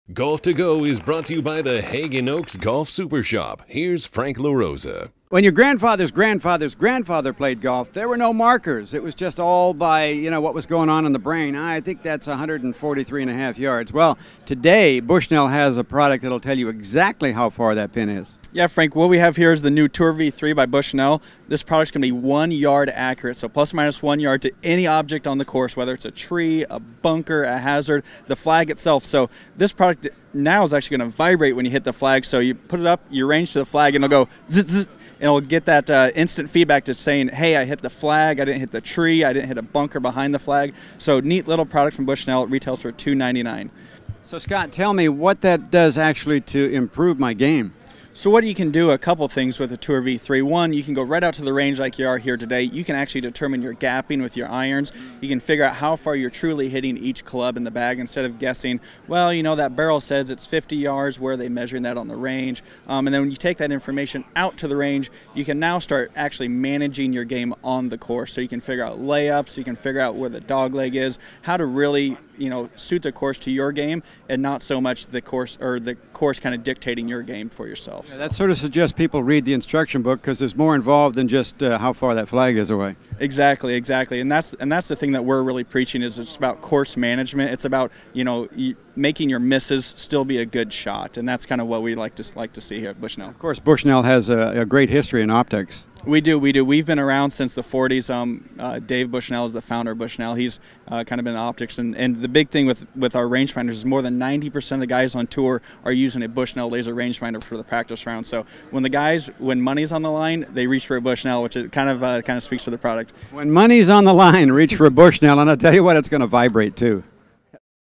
Golf to Go is brought to you by the Hagen Oaks Golf Super Shop. Here's Frank LaRosa. When your grandfather's grandfather's grandfather played golf, there were no markers. It was just all by, what was going on in the brain. I think that's 143 and a half yards. Well, today, Bushnell has a product that'll tell you exactly how far that pin is. Yeah, Frank, what we have here is the new Tour V3 by Bushnell. This product's going to be 1 yard accurate, so plus or minus 1 yard to any object on the course, whether it's a tree, a bunker, a hazard, the flag itself. So this product now is actually going to vibrate when you hit the flag. So you put it up, you range to the flag, and it'll go zzz, zzz, and it'll get that instant feedback to saying, hey, I hit the flag, I didn't hit the tree, I didn't hit a bunker behind the flag. So neat little product from Bushnell. It retails for $299. So Scott, tell me what that does actually to improve my game. So what you can do, a couple things with the Tour V3. One, you can go right out to the range like you are here today. You can actually determine your gapping with your irons. You can figure out how far you're truly hitting each club in the bag instead of guessing, well, that barrel says it's 50 yards, where are they measuring that on the range? And then when you take that information out to the range, you can now start actually managing your game on the course. So you can figure out layups, you can figure out where the dog leg is, how to really suit the course to your game and not so much the course kind of dictating your game for yourself. Yeah, that sort of suggests people read the instruction book because there's more involved than just how far that flag is away. Exactly, and that's the thing that we're really preaching is it's about course management. It's about making your misses still be a good shot, and that's kind of what we like to see here at Bushnell. Of course, Bushnell has a great history in optics. We do. We've been around since the 40s. Dave Bushnell is the founder of Bushnell. He's kind of been in optics, and the big thing with our rangefinders is more than 90% of the guys on tour are using a Bushnell laser rangefinder for the practice round. So when money's on the line, they reach for a Bushnell, which it kind of speaks for the product. When money's on the line, reach for a Bushnell, and I'll tell you what, it's going to vibrate too.